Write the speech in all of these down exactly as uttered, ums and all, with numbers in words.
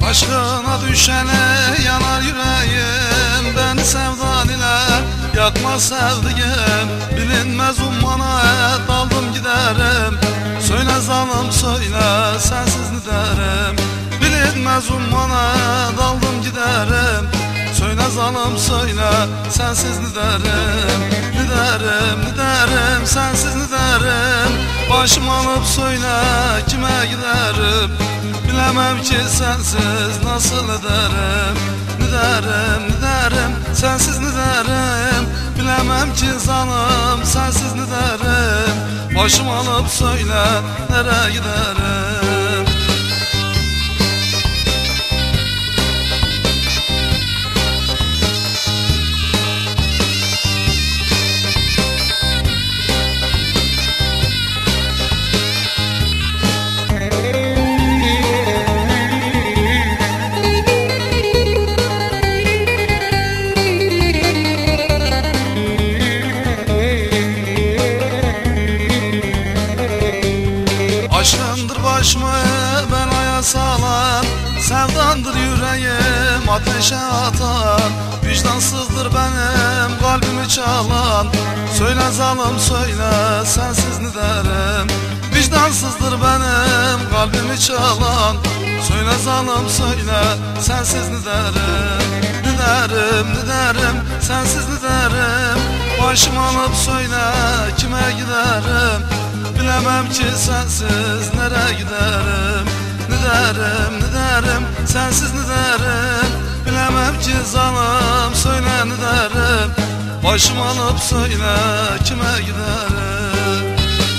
Aşkına düşene yanar yüreğim, beni sevdan ile yakma sevdiğim. Bilinmez ummana daldım giderim, söyle zalim söyle sensiz ne derim. Bilinmez ummana daldım giderim, söyle zalim söyle sensiz ne derim. Ne derim ne derim sensiz ne derim, başım alıp söyle kime giderim. Bilemem ki sensiz nasıl ederim. Ne derim ne derim sensiz ne derim. Bilemem ki zalim sensiz ne derim. Başım alıp söyle nereye giderim. Aşkındır başımı belaya salan, sevdandır yüreğim ateşe atan. Vicdansızdır benim kalbimi çalan, söyle zalim söyle sensiz ne derim. Vicdansızdır benim kalbimi çalan, söyle zalim söyle sensiz ne derim. Ne derim ne derim sensiz ne derim, başım alıp söyle kime giderim. Bilemem ki sensiz nereye giderim. Ne derim ne derim sensiz ne derim. Bilemem ki zalim söyle ne derim. Başım alıp söyle kime giderim.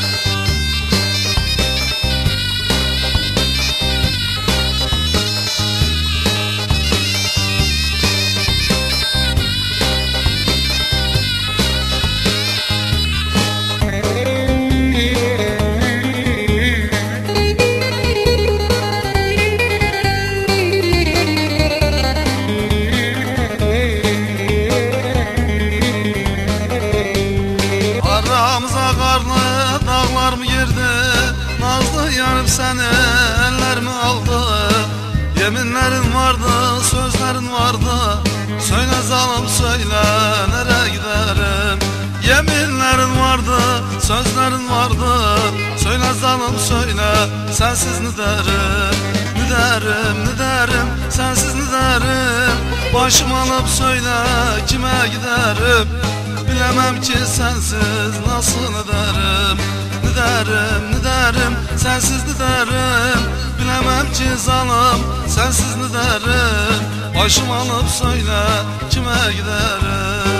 Aramıza karlı dağlar mı girdi, nazlı yanıp seni eller mi aldı. Yeminlerin vardı, sözlerin vardı, söyle zalim söyle nereye giderim. Yeminlerin vardı, sözlerin vardı, söyle zalim söyle sensiz ne derim. Ne derim ne derim sensiz ne derim, başım alıp söyle kime giderim. Bilemem ki sensiz nasıl ederim. Ne derim ne derim sensiz ne derim. Bilemem ki zalim sensiz ne derim. Başım alıp söyle kime giderim.